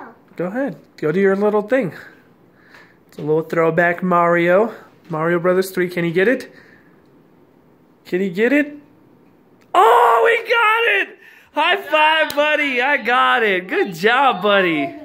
go. Go ahead. Go to your little thing. It's a little throwback Mario. Mario Brothers 3. Can you get it? Can you get it? Oh, we got it! High five, buddy. I got it. Good job, buddy.